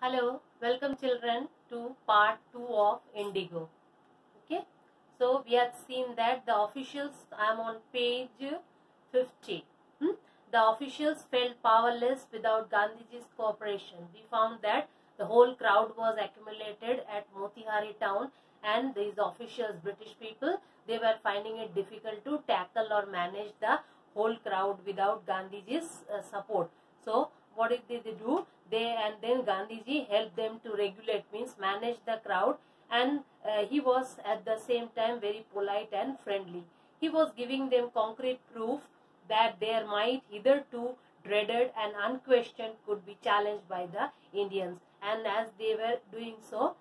Hello, welcome children to part 2 of Indigo. Okay, so we have seen that the officials, I am on page 50. The officials felt powerless without Gandhiji's cooperation. We found that the whole crowd was accumulated at Motihari town, and these officials, British people, they were finding it difficult to tackle or manage the whole crowd without Gandhiji's support. So what did they do? Then Gandhiji helped them to regulate, means manage the crowd, and he was at the same time very polite and friendly. He was giving them concrete proof that their might, hitherto dreaded and unquestioned, could be challenged by the Indians. And as they were doing so,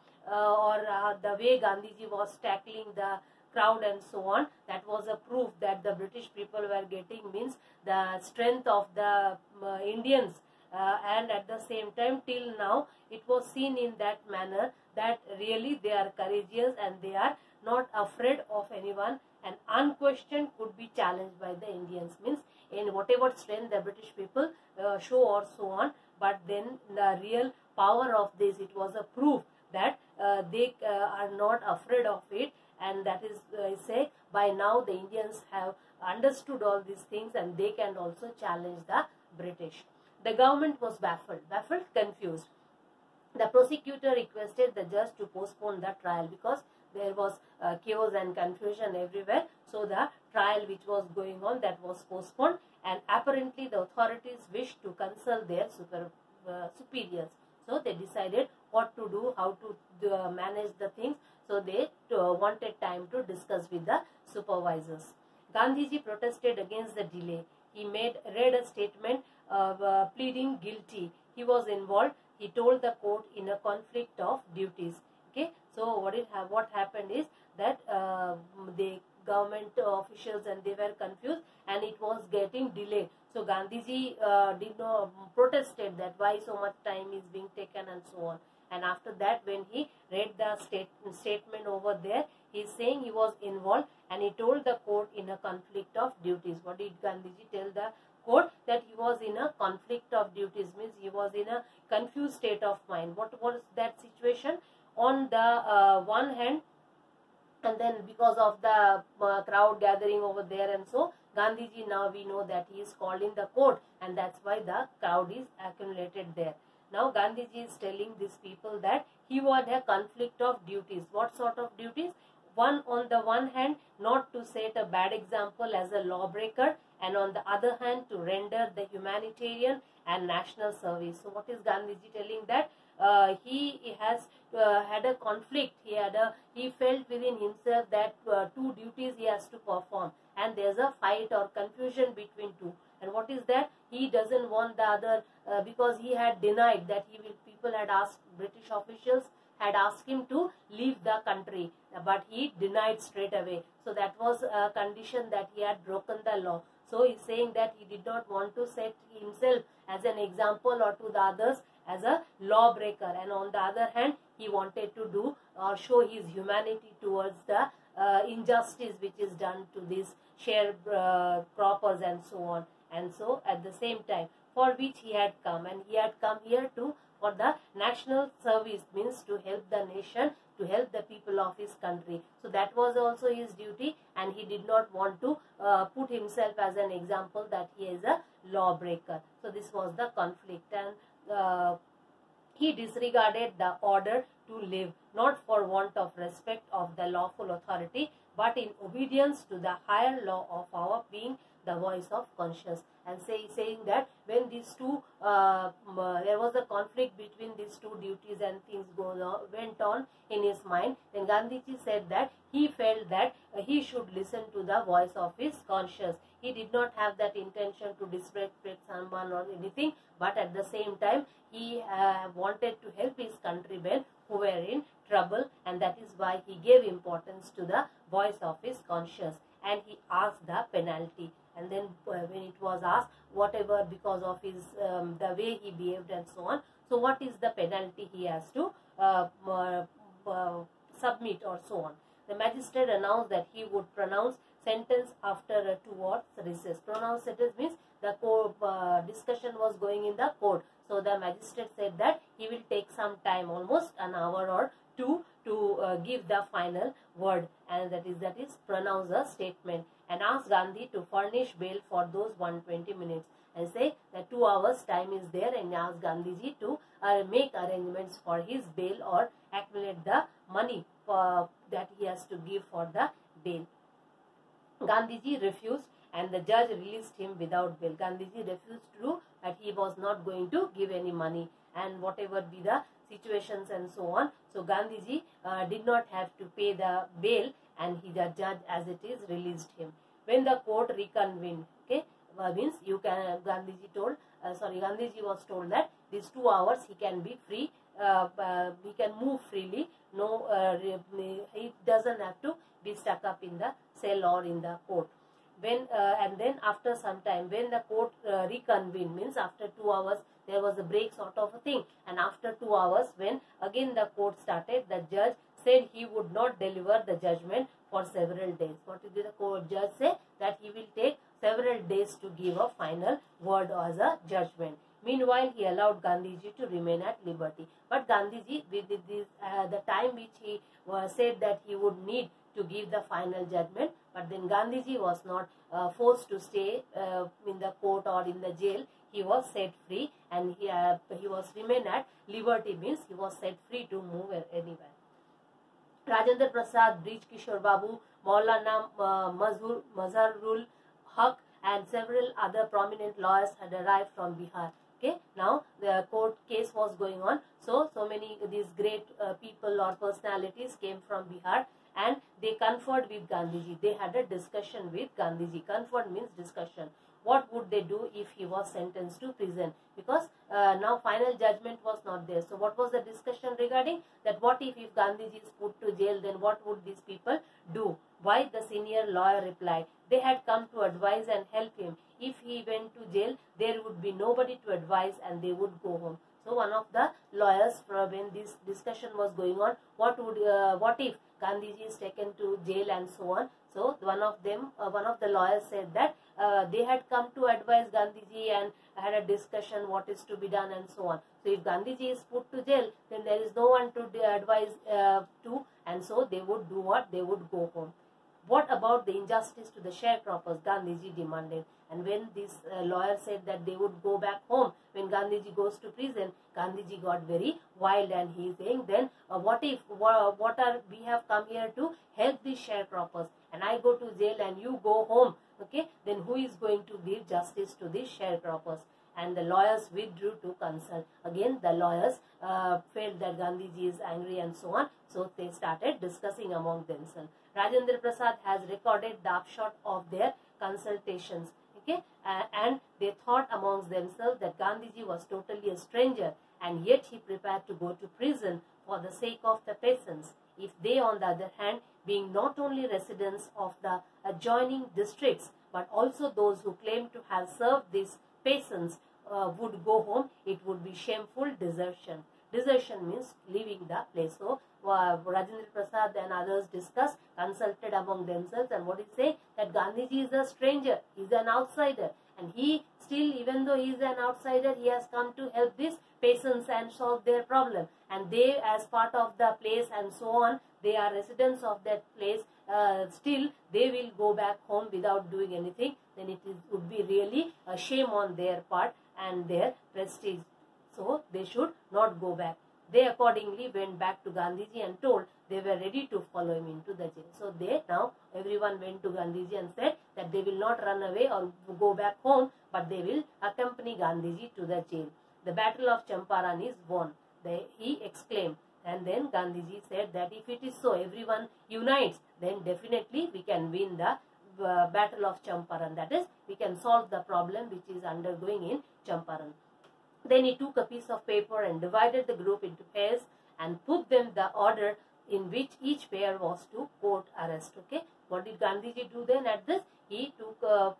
the way Gandhiji was tackling the crowd and so on, that was a proof that the British people were getting, means the strength of the Indians. And at the same time, till now, it was seen in that manner that really they are courageous and they are not afraid of anyone, and unquestioned could be challenged by the Indians, means in whatever strength the British people show or so on. But then the real power of this, it was a proof that they are not afraid of it, and that is say by now the Indians have understood all these things and they can also challenge the British. The government was baffled, confused. The prosecutor requested the judge to postpone the trial because there was chaos and confusion everywhere. So the trial which was going on, that was postponed, and apparently the authorities wished to consult their superiors. So they decided what to do, how to manage the things. So they wanted time to discuss with the supervisors. Gandhiji protested against the delay. He read a statement pleading guilty. He was involved. He told the court in a conflict of duties. Okay, so what happened is that the government officials and they were confused and it was getting delayed. So Gandhiji protested that why so much time is being taken and so on. And after that, when he read the statement over there, he is saying he was involved and he told the court in a conflict of duties. What did Gandhiji tell the court? That he was in a conflict of duties, means he was in a confused state of mind. What was that situation? On the one hand, and then because of the crowd gathering over there, and so Gandhiji, now we know that he is called in the court, and that's why the crowd is accumulated there. Now Gandhiji is telling these people that he had a conflict of duties. What sort of duties? On the one hand, not to set a bad example as a lawbreaker, and on the other hand, to render the humanitarian and national service. So what is Gandhiji telling? That he has had a conflict. He felt within himself that two duties he has to perform, and there's a fight or confusion between two. And what is that? He doesn't want the other because he had denied that people had asked, British officials had asked him to leave the country, but he denied straight away. So that was a condition that he had broken the law. So he is saying that he did not want to set himself as an example or to the others as a lawbreaker, and on the other hand, he wanted to do or show his humanity towards the injustice which is done to these sharecroppers and so on. And so at the same time, for which he had come, and he had come here for the national service, means to help the nation, to help the people of his country. So that was also his duty, and he did not want to put himself as an example that he is a lawbreaker. So this was the conflict, and he disregarded the order to live, not for want of respect of the lawful authority, but in obedience to the higher law of our being the voice of conscience. And saying that when these two, there was a conflict between these two duties and things went on in his mind, then Gandhiji said that he felt that he should listen to the voice of his conscience. He did not have that intention to disrespect someone or anything, but at the same time, he wanted to help his countrymen who were in trouble, and that is why he gave importance to the voice of his conscience, and he asked the penalty. And then when it was asked, whatever, because of his the way he behaved and so on, so what is the penalty he has to submit or so on. The magistrate announced that he would pronounce sentence after a 2 hours recess. Pronounce sentence means the discussion was going in the court. So the magistrate said that he will take some time, almost an hour or two, to give the final word, and that is pronounce a statement, and ask Gandhi to furnish bail for those 120 minutes, and say that 2 hours time is there, and ask Gandhiji to make arrangements for his bail or accumulate the money that he has to give for the bail. Gandhiji refused, and the judge released him without bail. Gandhiji refused to do that, he was not going to give any money, and whatever be the situations and so on. So Gandhiji did not have to pay the bail, and the judge as it is released him. When the court reconvened, okay, means you can, Gandhiji was told that these 2 hours he can be free, he can move freely, no, he doesn't have to be stuck up in the cell or in the court. When and then after some time, when the court reconvened, means after 2 hours there was a break sort of a thing, and after 2 hours when again the court started, the judge said he would not deliver the judgment for several days. What did the court judge say? That he will take several days to give a final word as a judgment. Meanwhile, he allowed Gandhiji to remain at liberty. But Gandhiji, with this, the time which he said that he would need to give the final judgment, but then Gandhiji was not forced to stay in the court or in the jail. He was set free, and he was remain at liberty, means he was set free to move anywhere. Rajendra Prasad, Brij Kishore Babu, Maulana Mazharul Haq, and several other prominent lawyers had arrived from Bihar. Okay, now the court case was going on, so many these great people or personalities came from Bihar, and they conferred with Gandhiji. They had a discussion with Gandhiji. Conferred means discussion. What would they do if he was sentenced to prison? Because now final judgment was not there. So what was the discussion regarding? That what if Gandhiji is put to jail, then what would these people do? Why? The senior lawyer replied, they had come to advise and help him. If he went to jail, there would be nobody to advise, and they would go home. So one of the lawyers, when this discussion was going on, what if Gandhiji is taken to jail and so on? So one of the lawyers said that they had come to advise Gandhiji and had a discussion what is to be done and so on. So if Gandhiji is put to jail, then there is no one to advise to, and so they would do what? They would go home. What about the injustice to the sharecroppers? Gandhiji demanded. And when this lawyer said that they would go back home when Gandhiji goes to prison, Gandhiji got very wild, and he is saying, then what are we have come here to help these sharecroppers, and I go to jail and you go home, okay, then who is going to give justice to these sharecroppers? And the lawyers withdrew to consult. Again the lawyers felt that Gandhiji is angry and so on, so they started discussing among themselves. Rajendra Prasad has recorded the upshot of their consultations, okay, and they thought amongst themselves that Gandhiji was totally a stranger, and yet he prepared to go to prison for the sake of the peasants. If they, on the other hand, being not only residents of the adjoining districts, but also those who claim to have served these peasants, would go home, it would be shameful desertion. Desertion means leaving the place. So Rajendra Prasad and others discussed, consulted among themselves, and what is say that Gandhiji is a stranger, he is an outsider, and he still, even though he is an outsider, he has come to help these peasants and solve their problem, and they, as part of the place and so on, they are residents of that place, still they will go back home without doing anything, then it would be really a shame on their part and their prestige. So they should not go back. They accordingly went back to Gandhiji and told they were ready to follow him into the jail. So now everyone went to Gandhiji and said that they will not run away or go back home, but they will accompany Gandhiji to the jail. The battle of Champaran is won, he exclaimed. And then Gandhiji said that if it is so, everyone unites, then definitely we can win the battle of Champaran. That is, we can solve the problem which is undergoing in Champaran. Then he took a piece of paper and divided the group into pairs and put them the order in which each pair was to court arrest. Okay, what did Gandhiji do then at this? He took a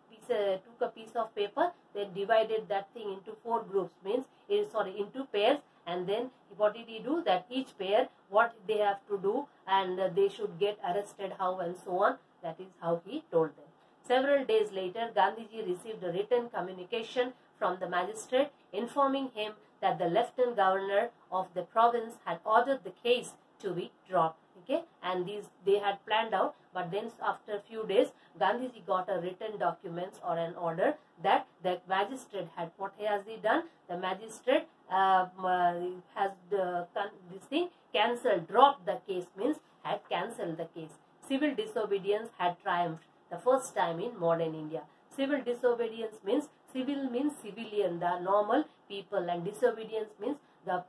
piece of paper, then divided that thing into 4 groups, means into pairs, and then what did he do? That each pair, what they have to do, and they should get arrested how and so on. That is how he told them. Several days later, Gandhiji received a written communication from the magistrate informing him that the lieutenant governor of the province had ordered the case to be dropped. Okay, and these they had planned out, but then after a few days, Gandhiji got a written documents or an order that the magistrate had. What has he done? The magistrate has this thing cancelled, dropped the case, means had cancelled the case. Civil disobedience had triumphed the first time in modern India. Civil disobedience means civilian, the normal people, and disobedience means the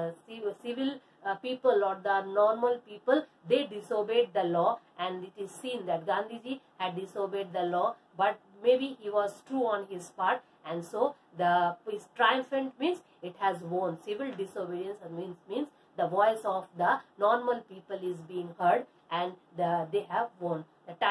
civil people or the normal people, they disobeyed the law, and it is seen that Gandhiji had disobeyed the law, but maybe he was true on his part, and so the is triumphant means it has won. Civil disobedience means the voice of the normal people is being heard, and they have won.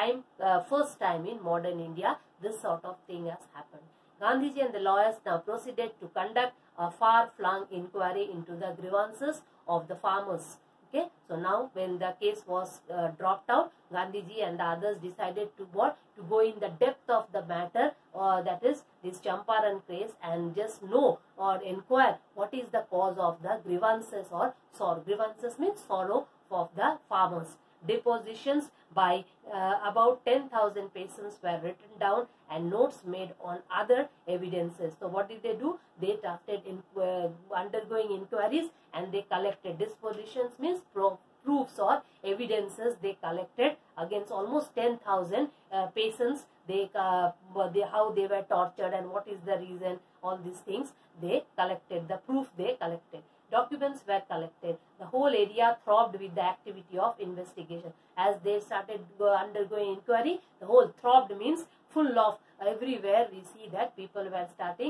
The first time in modern India this sort of thing has happened. Gandhiji and the lawyers now proceeded to conduct a far-flung inquiry into the grievances of the farmers. Okay, so now when the case was dropped out, Gandhiji and the others decided to go in the depth of the matter, that is this Champaran case, and just know or inquire what is the cause of the grievances or sorrow. Grievances means sorrow of the farmers. Depositions by about 10,000 persons were written down and notes made on other evidences. So what did they do? They started undergoing inquiries, and they collected dispositions means proofs or evidences they collected against almost 10,000 persons. How they were tortured and what is the reason, all these things they collected, the proof they collected. Documents were collected. The whole area throbbed with the activity of investigation. As they started undergoing inquiry, the whole throbbed means full of, everywhere we see that people were starting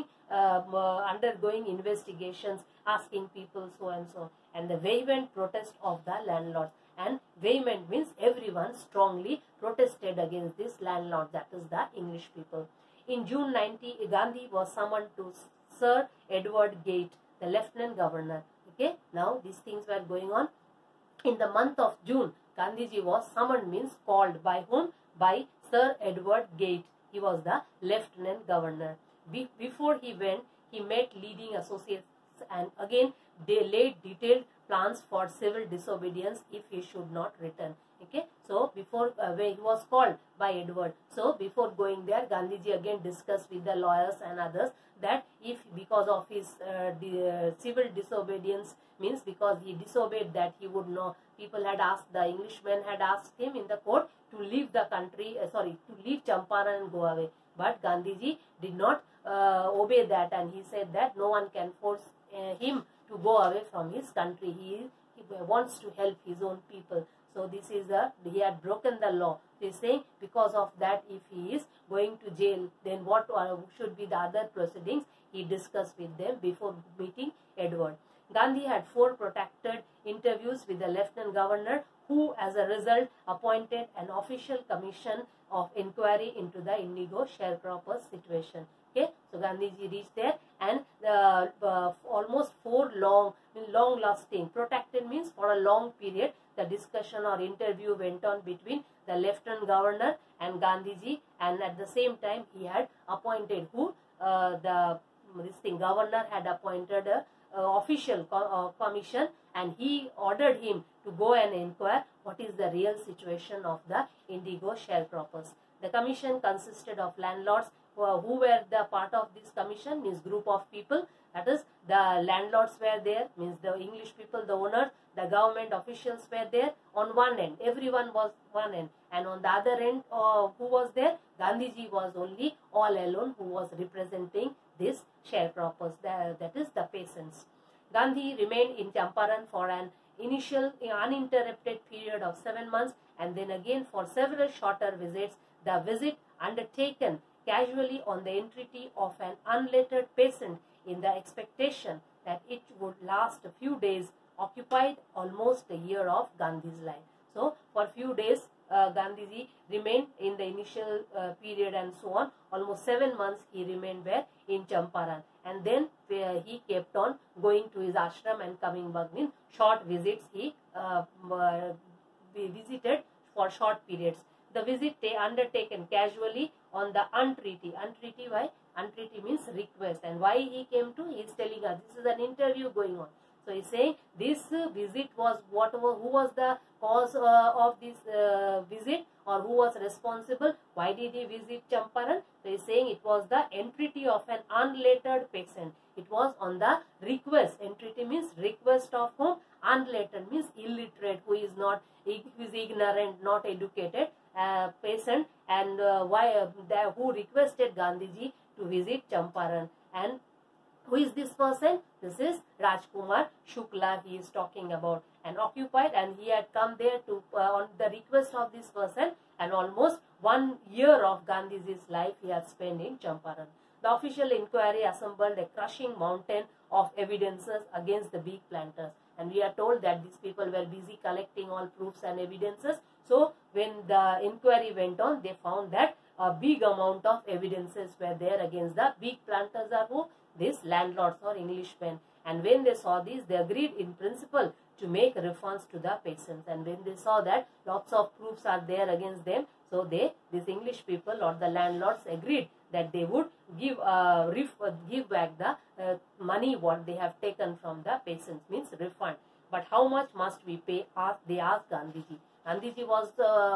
undergoing investigations, asking people so and so. And the vehement protest of the landlords. And vehement means everyone strongly protested against this landlord, that is the English people. In June 90, Gandhi was summoned to Sir Edward Gate, the lieutenant governor. Okay, now these things were going on. In the month of June, Gandhiji was summoned, means called. By whom? By Sir Edward Gate. He was the lieutenant governor. Before he went, he met leading associates, and again they laid detailed plans for civil disobedience if he should not return. Okay, so before when he was called by Edward, so before going there, Gandhiji again discussed with the lawyers and others that if because of his civil disobedience, means because he disobeyed, that he would know, people had asked, the Englishmen had asked him in the court to leave the country, to leave Champaran and go away, but Gandhiji did not obey that, and he said that no one can force him to go away from his country. He wants to help his own people. So this is he had broken the law. They say because of that, if he is going to jail, then what should be the other proceedings? He discussed with them before meeting Edward. Gandhi had 4 protracted interviews with the lieutenant governor, who as a result appointed an official commission of inquiry into the indigo sharecroppers situation. Okay, so Gandhiji reached there, and almost 4 long lasting, protracted means for a long period, the discussion or interview went on between the lieutenant governor and Gandhiji, and at the same time he had appointed governor had appointed a official commission, and he ordered him to go and inquire what is the real situation of the indigo sharecroppers. The commission consisted of landlords who were the part of this commission, means group of people, that is the landlords were there, means the English people, the owners, the government officials were there on one end, everyone was one end, and on the other end who was there? Gandhiji was only all alone, who was representing this sharecroppers, that is the peasants. Gandhi remained in Champaran for an initial uninterrupted period of 7 months, and then again for several shorter visits. The visit undertaken casually on the entreaty of an unlettered peasant in the expectation that it would last a few days occupied almost a year of Gandhi's life. So for a few days Gandhiji remained in the initial period and so on. Almost 7 months he remained where? In Champaran, and then he kept on going to his ashram and coming back. In short visits he visited for short periods. The visit undertaken casually on the entreaty. Entreaty, why? Entreaty means request. And why he came to? He is telling us, this is an interview going on. So he is saying this visit was whatever, who was the cause of this visit, or who was responsible? Why did he visit Champaran? So he is saying it was the entreaty of an unlettered peasant. It was on the request. Entreaty means request of whom? Unlettered means illiterate, who is not, who is ignorant, not educated peasant, and who requested Gandhiji to visit Champaran. And who is this person? This is Rajkumar Shukla he is talking about, and occupied, and he had come there to on the request of this person, and almost 1 year of Gandhiji's life he had spent in Champaran. The official inquiry assembled a crushing mountain of evidences against the big planters, and we are told that these people were busy collecting all proofs and evidences. So when the inquiry went on, they found that a big amount of evidences were there against the big planters, are who? These landlords or Englishmen. And when they saw this, they agreed in principle to make refunds to the peasants. And when they saw that lots of proofs are there against them, so these English people or the landlords agreed that they would give back the money what they have taken from the peasants, means refund. But how much must we pay? They asked Gandhiji. Gandhiji was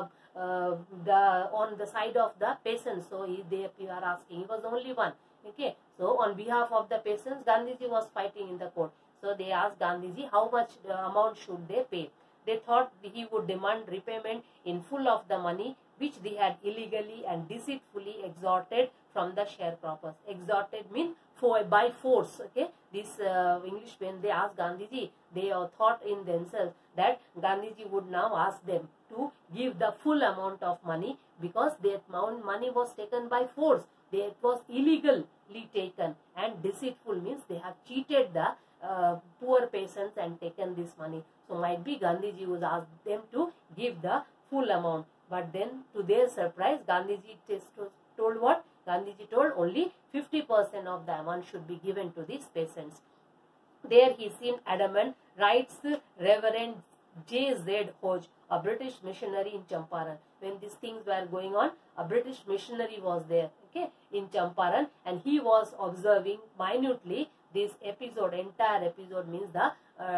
on the side of the peasants, so they are asking. He was the only one. Okay, so on behalf of the peasants, Gandhiji was fighting in the court. So they asked Gandhiji how much amount should they pay. They thought he would demand repayment in full of the money which they had illegally and deceitfully extorted from the sharecroppers. Extorted means by force. Okay, this English, when they asked Gandhiji, they thought in themselves that Gandhiji would now ask them to give the full amount of money, because that money was taken by force. It was illegally taken, and deceitful means they have cheated the poor peasants and taken this money. So might be Gandhiji would ask them to give the full amount. But then to their surprise, Gandhiji told what? Gandhiji told only 50% of the amount should be given to these peasants. There he seemed adamant, writes Reverend J.Z. Hodge, a British missionary in Champaran. When these things were going on, a British missionary was there, okay, in Champaran, and he was observing minutely this episode. Entire episode means the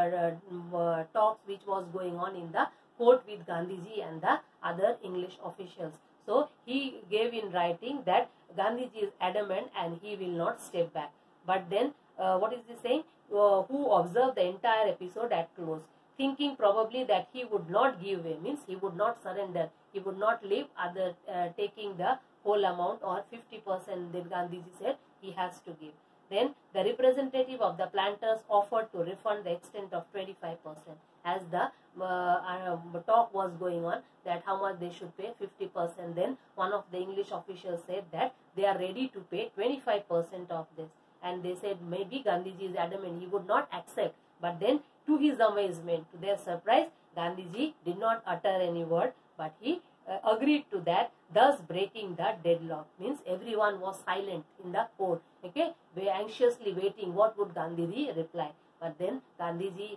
talks which was going on in the court with Gandhiji and the other English officials. So he gave in writing that Gandhiji is adamant and he will not step back. But then what is he saying? Who observed the entire episode at close, thinking probably that he would not give way, means he would not surrender, he would not leave other taking the whole amount or 50% that Gandhiji said he has to give. Then the representative of the planters offered to refund the extent of 25%. As the talk was going on that how much they should pay, 50%. Then one of the English officials said that they are ready to pay 25% of this. And they said maybe Gandhiji is adamant, he would not accept. But then to his amazement, to their surprise, Gandhiji did not utter any word, but he agreed to that, thus breaking the deadlock. Means everyone was silent in the court. Okay, we anxiously waiting what would Gandhiji reply. But then Gandhiji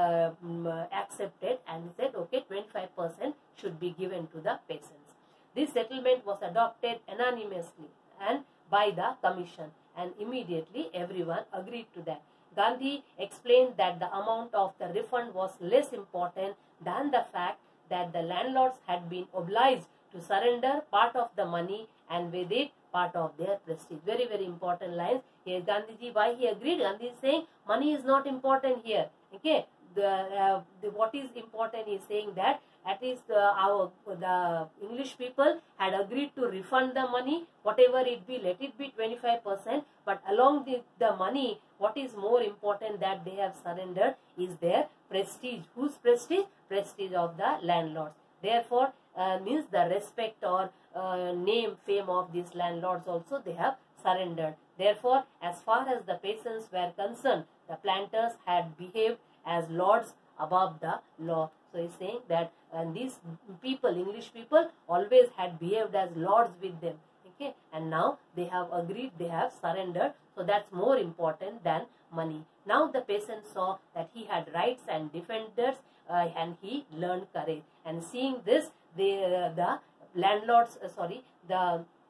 accepted and said, okay, 25% should be given to the peasants. This settlement was adopted unanimously and by the commission, and immediately everyone agreed to that. Gandhi explained that the amount of the refund was less important than the fact that the landlords had been obliged to surrender part of the money and with it part of their prestige. Very, very important lines. Here Gandhiji, why he agreed? Gandhi is saying money is not important here. Okay, what is important is saying that at least the English people had agreed to refund the money, whatever it be, let it be 25%. But along with the money, what is more important that they have surrendered is their prestige. Whose prestige? Prestige of the landlords. Therefore, means the respect or name, fame of these landlords also they have surrendered. Therefore, as far as the peasants were concerned, the planters had behaved as lords above the law. So he is saying that these people, English people, always had behaved as lords with them. Okay, and now they have agreed, they have surrendered. So that's more important than money. Now the peasant saw that he had rights and defenders, and he learned courage. And seeing this, the landlords, the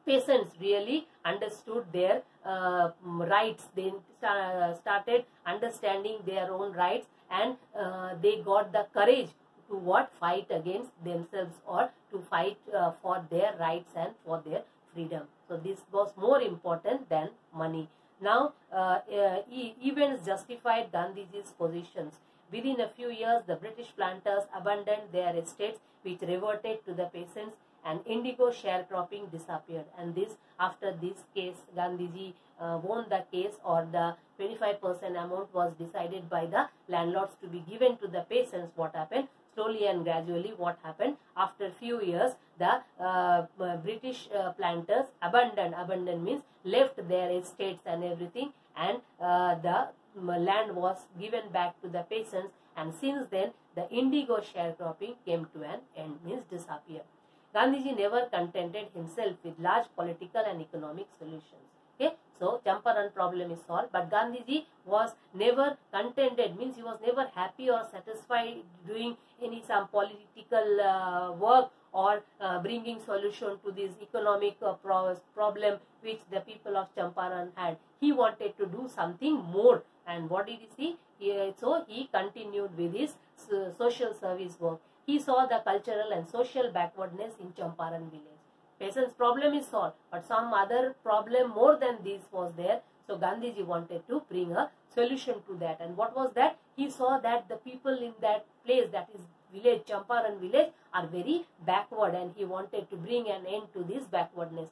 peasants really understood their rights. They started understanding their own rights, and they got the courage to fight against themselves, or to fight for their rights and for their freedom. So this was more important than money. Now events justified Gandhiji's positions. Within a few years, the British planters abandoned their estates, which reverted to the peasants, and indigo sharecropping disappeared. And this, after this case, Gandhiji won the case, or the 25% amount was decided by the landlords to be given to the peasants. What happened? Slowly and gradually, what happened? After few years, the British planters abandoned means left their estates and everything, and the land was given back to the peasants. And since then, the indigo sharecropping came to an end, means disappeared. Gandhiji never contented himself with large political and economic solutions. Okay, so Champaran problem is solved, but Gandhiji was never contented, means he was never happy or satisfied doing some political work, or bringing solution to this economic problem which the people of Champaran had. He wanted to do something more, and what did he see? So he continued with his social service work. He saw the cultural and social backwardness in Champaran village. Peasants' problem is solved, but some other problem more than this was there. So Gandhiji wanted to bring a solution to that. And what was that? He saw that the people in that place, that is village, Champaran village, are very backward, and he wanted to bring an end to this backwardness.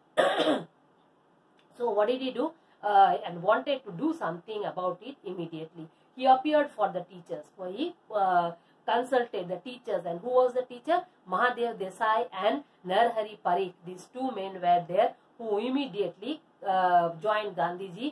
So what did he do? And wanted to do something about it immediately. He appeared for the teachers. So he consulted the teachers. And who was the teacher? Mahadev Desai and Narhari Parikh. These two men were there, who immediately joined Gandhiji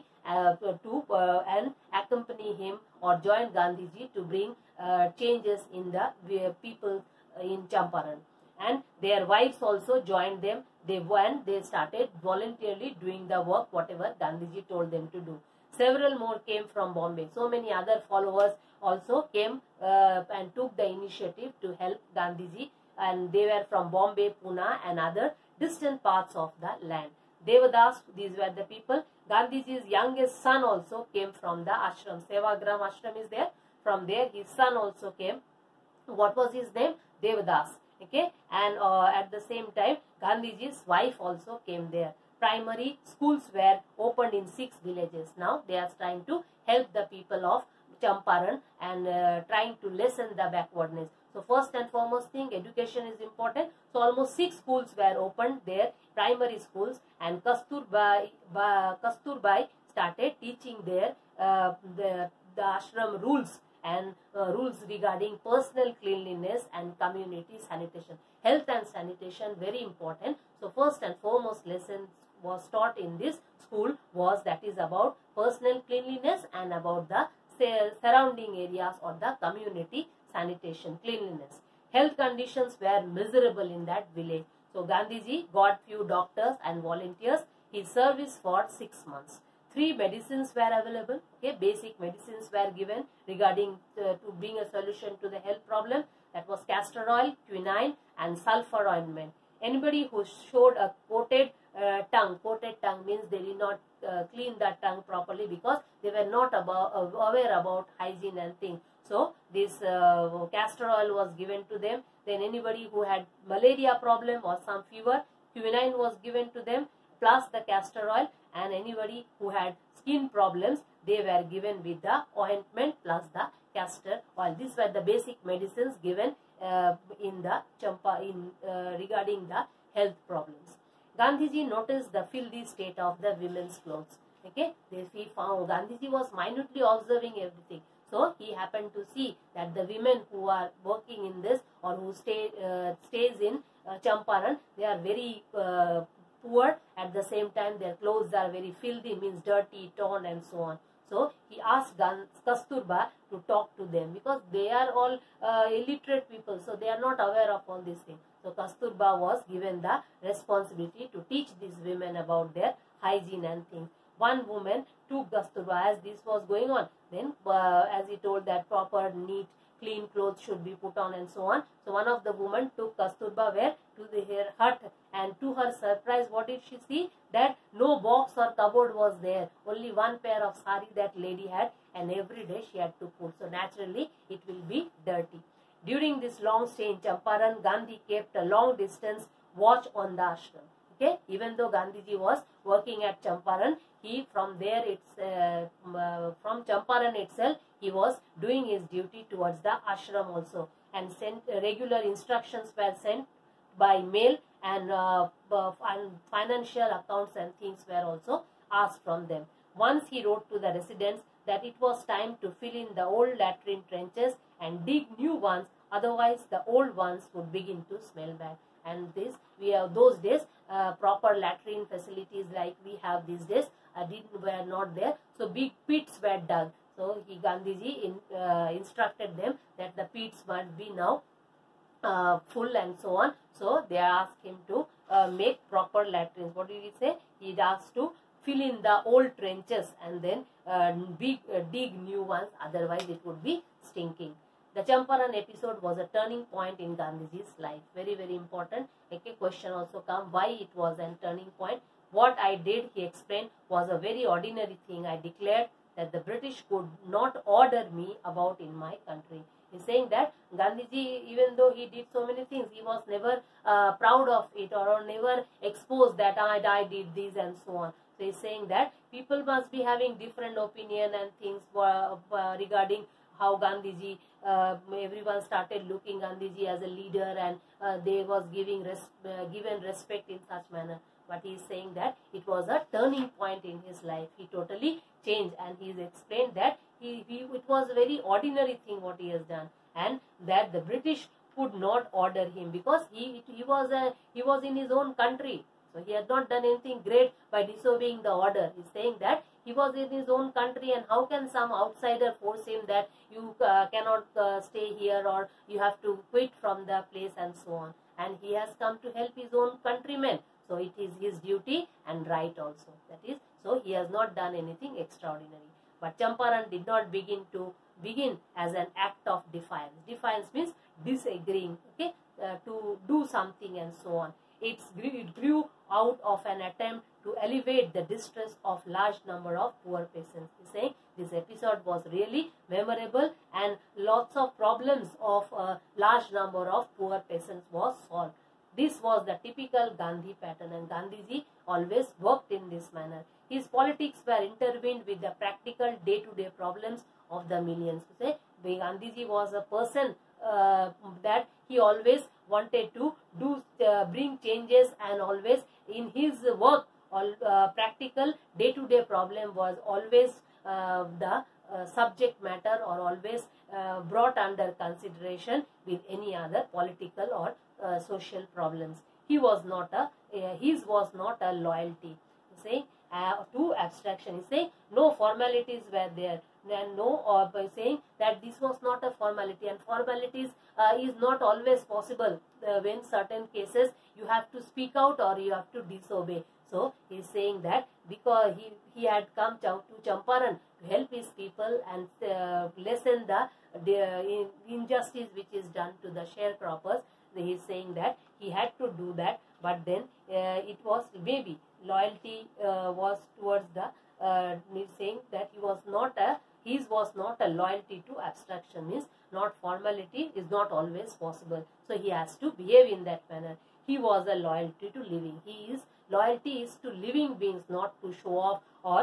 and accompany him, or join Gandhiji to bring changes in the people in Champaran. And their wives also joined them. They started voluntarily doing the work, whatever Gandhiji told them to do. Several more came from Bombay. So many other followers also came and took the initiative to help Gandhiji, and they were from Bombay, Pune and other distant parts of the land. Devadas, these were the people. Gandhiji's youngest son also came from the ashram. Sevagram ashram is there. From there his son also came. What was his name? Devadas. Okay, and at the same time Gandhiji's wife also came there. Primary schools were opened in 6 villages. Now they are trying to help the people of Champaran and trying to lessen the backwardness. So first and foremost thing, education is important. So almost 6 schools were opened there, primary schools, and Kasturbai started teaching there the ashram rules and rules regarding personal cleanliness and community sanitation. Health and sanitation, very important. So first and foremost lesson was taught in this school was that is about personal cleanliness and about the surrounding areas or the community sanitation, cleanliness. Health conditions were miserable in that village. So Gandhiji got few doctors and volunteers. He service for 6 months. 3 medicines were available. Okay, basic medicines were given regarding to bring a solution to the health problem. That was castor oil, quinine, and sulfur ointment. Anybody who showed a coated tongue means they did not clean that tongue properly because they were not aware about hygiene and things. So this castor oil was given to them. Then anybody who had malaria problem or some fever, quinine was given to them plus the castor oil. And anybody who had skin problems, they were given with the ointment plus the castor oil. These were the basic medicines given in the regarding the health problems. Gandhiji noticed the filthy state of the women's clothes. Okay, he found Gandhiji was minutely observing everything. So he happened to see that the women who are working in this or who stays in Champaran, they are very poor. At the same time, their clothes are very filthy, means dirty, torn, and so on. So he asked Kasturba to talk to them because they are all illiterate people, so they are not aware of all these things. So Kasturba was given the responsibility to teach these women about their hygiene and things. One woman took Kasturba as this was going on. Then as he told that proper, neat clean clothes should be put on and so on. So one of the women took Kasturba where to her hut, and to her surprise, what did she see? That no box or cupboard was there. Only one pair of sari that lady had, and every day she had to put. So naturally it will be dirty. During this long stay in Champaran, Gandhi kept a long distance watch on the ashram. Okay, even though Gandhiji was working at Champaran, he from Champaran itself, he was doing his duty towards the ashram also, and sent regular instructions were sent by mail, and financial accounts and things were also asked from them. Once he wrote to the residents that it was time to fill in the old latrine trenches and dig new ones, otherwise the old ones would begin to smell bad. And this, we have those days proper latrine facilities like we have these days were not there, so big pits were dug. So Gandhiji instructed them that the pits must be now full and so on. So they asked him to make proper latrines. What did he say? He asked to fill in the old trenches and then dig new ones, otherwise it would be stinking. The Champaran episode was a turning point in Gandhiji's life. Very, very important. Okay, question also come, why it was a turning point. What I did, he explained, was a very ordinary thing. I declared that the British could not order me about in my country. He's saying that Gandhiji, even though he did so many things, he was never proud of it, or never exposed that I did this and so on. So he's saying that people must be having different opinion and things regarding how Gandhiji, everyone started looking Gandhiji as a leader, and they was given respect in such manner. But he is saying that it was a turning point in his life. He totally changed, and he has explained that it was a very ordinary thing what he has done, and that the British could not order him because he was in his own country. So he had not done anything great by disobeying the order. He is saying that he was in his own country, and how can some outsider force him that you cannot stay here, or you have to quit from the place and so on. And he has come to help his own countrymen. So it is his duty and right also. That is, so he has not done anything extraordinary. But Champaran did not begin as an act of defiance. Defiance means disagreeing, okay, to do something and so on. It grew out of an attempt to alleviate the distress of large number of poor peasants. He is saying this episode was really memorable, and lots of problems of a large number of poor peasants was solved. This was the typical Gandhi pattern, and Gandhiji always worked in this manner. His politics were intertwined with the practical day-to-day problems of the millions. Say, Gandhiji was a person that he always wanted to bring changes, and always in his work, practical day-to-day problem was always the subject matter, or always brought under consideration with any other political or social problems. His was not a loyalty. Saying to abstraction. He's saying no formalities were there, and by saying that this was not a formality, and formalities is not always possible when certain cases you have to speak out or you have to disobey. So he's saying that because he had come to Champaran to help his people and lessen the injustice which is done to the sharecroppers. He is saying that he had to do that, but then it was maybe loyalty was towards the saying that his was not a loyalty to abstraction, means not formality is not always possible. So he has to behave in that manner. He was a loyalty to living. Loyalty is to living beings, not to show off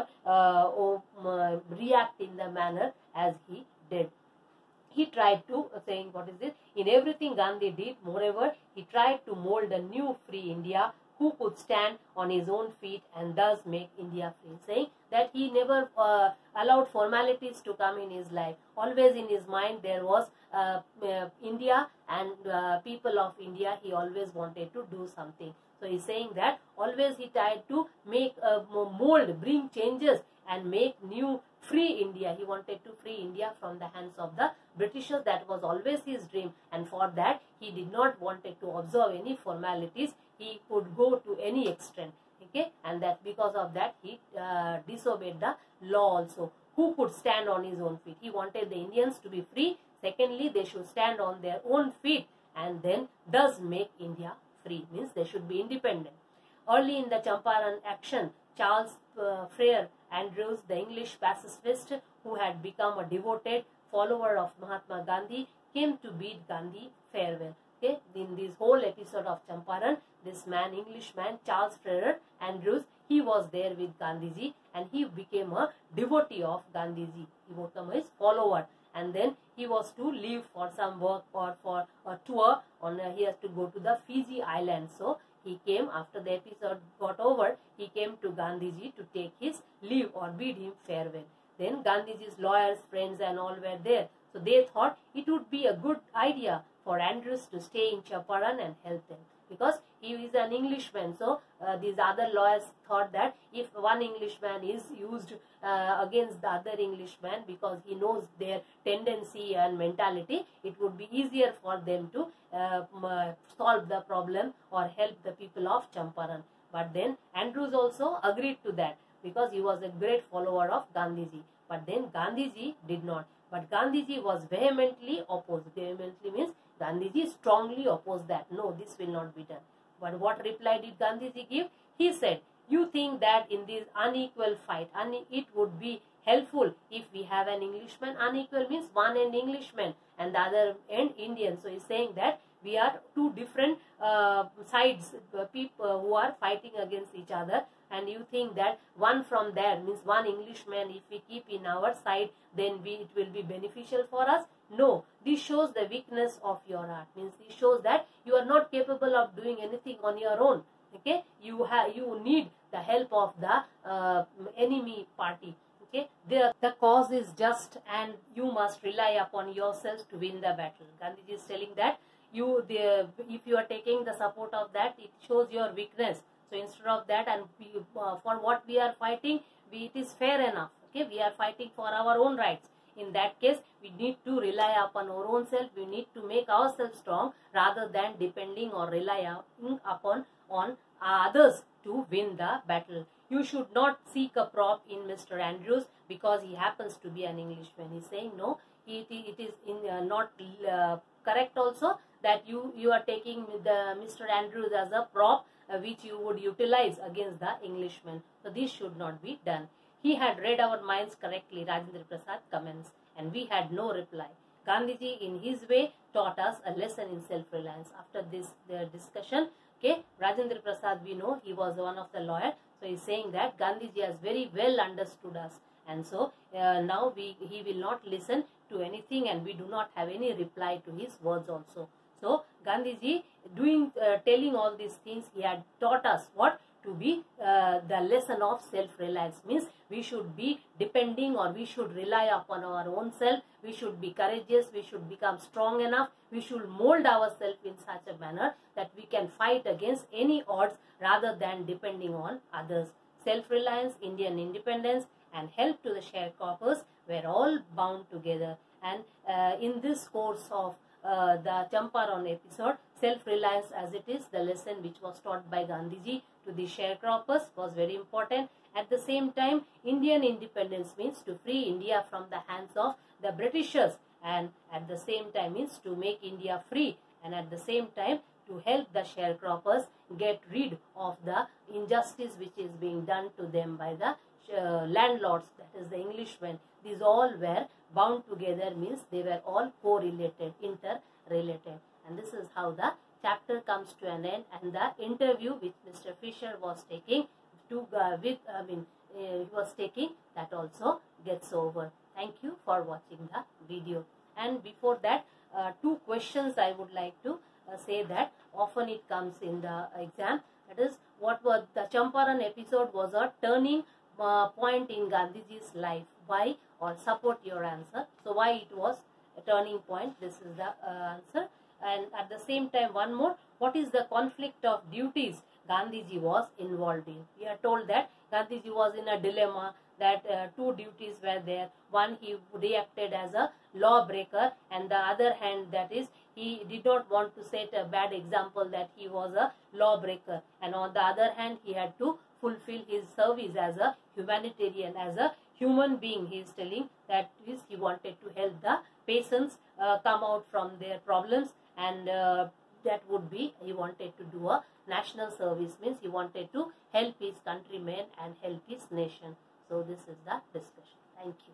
or react in the manner as he did. He tried to, saying what is this? In everything Gandhi did, moreover, he tried to mold a new free India who could stand on his own feet and thus make India free. Saying that he never allowed formalities to come in his life. Always in his mind there was India and people of India. He always wanted to do something. So he is saying that always he tried to make a mold, bring changes and make new free India. He wanted to free India from the hands of the Britishers. That was always his dream, and for that he did not wanted to observe any formalities. He could go to any extent, okay, and that because of that he disobeyed the law also. Who could stand on his own feet? He wanted the Indians to be free, Secondly, they should stand on their own feet and then thus make India free, means they should be independent. Early in the Champaran action, Charles Frere Andrews, the English pacifist who had become a devoted follower of Mahatma Gandhi, came to bid Gandhi farewell. Okay, in this whole episode of Champaran, this man, Englishman Charles Frere Andrews, he was there with Gandhiji and he became a devotee of Gandhiji. He became his follower, and then he was to leave for some work or for a tour. He has to go to the Fiji Islands. So he came after the episode got over. He came to Gandhiji to take his leave or bid him farewell. Then Gandhiji's lawyers, friends, and all were there. So they thought it would be a good idea for Andrews to stay in Champaran and help them, because he is an Englishman. So these other lawyers thought that if one Englishman is used against the other Englishman, because he knows their tendency and mentality, it would be easier for them to solve the problem or help the people of Champaran. But then Andrews also agreed to that because he was a great follower of Gandhiji. But then Gandhiji did not. But Gandhiji was vehemently opposed. Vehemently means Gandhiji strongly opposed that. No, this will not be done. But what reply did Gandhiji give? He said, you think that in this unequal fight, it would be helpful if we have an Englishman. Unequal means one end Englishman and the other end Indian. So he's saying that we are two different sides, people who are fighting against each other. And you think that one from there means one Englishman, if we keep in our side, then it will be beneficial for us. No, this shows the weakness of your heart. Means this shows that you are not capable of doing anything on your own. Okay, you need the help of the enemy party. Okay, the cause is just and you must rely upon yourselves to win the battle. Gandhiji is telling that if you are taking the support of that, it shows your weakness. So instead of that, and for what we are fighting, it is fair enough. Okay, we are fighting for our own rights. In that case, we need to rely upon our own self. We need to make ourselves strong rather than depending or relying upon others to win the battle. You should not seek a prop in Mr. Andrews because he happens to be an Englishman. He's saying no. It is not correct also that you are taking the Mr. Andrews as a prop which you would utilize against the Englishman. So this should not be done. He had read our minds correctly, Rajendra Prasad comments, and we had no reply. Gandhiji in his way taught us a lesson in self-reliance. After this discussion, okay, Rajendra Prasad, we know he was one of the lawyers. So he is saying that Gandhiji has very well understood us, and so now he will not listen to anything, and we do not have any reply to his words also. So Gandhiji telling all these things, he had taught us what to be the lesson of self-reliance. Means we should be depending or we should rely upon our own self. We should be courageous. We should become strong enough. We should mold ourselves in such a manner that we can fight against any odds rather than depending on others. Self-reliance, Indian independence, and help to the sharecroppers were all bound together. And in this course of the Champaran episode, self-reliance as it is, the lesson which was taught by Gandhiji to the sharecroppers was very important. At the same time, Indian independence means to free India from the hands of the Britishers, and at the same time means to make India free, and at the same time to help the sharecroppers get rid of the injustice which is being done to them by the landlords, that is the Englishmen. These all were bound together, means they were all correlated, interrelated. And this is how the chapter comes to an end, and the interview which Mr. Fisher was taking he was taking, that also gets over. Thank you for watching the video. And before that, two questions I would like to say that often it comes in the exam. That is, what was the Champaran episode was a turning point in Gandhiji's life. Why? Or support your answer. So why it was a turning point? This is the answer. And at the same time, one more, what is the conflict of duties Gandhiji was involved in? We are told that Gandhiji was in a dilemma, that two duties were there. One, he reacted as a lawbreaker, and the other hand, that is, he did not want to set a bad example that he was a lawbreaker. And on the other hand, he had to fulfill his service as a humanitarian, as a human being. He is telling that he wanted to help the peasants come out from their problems, and that would be, he wanted to do a national service, means he wanted to help his countrymen and help his nation. So this is the discussion. Thank you.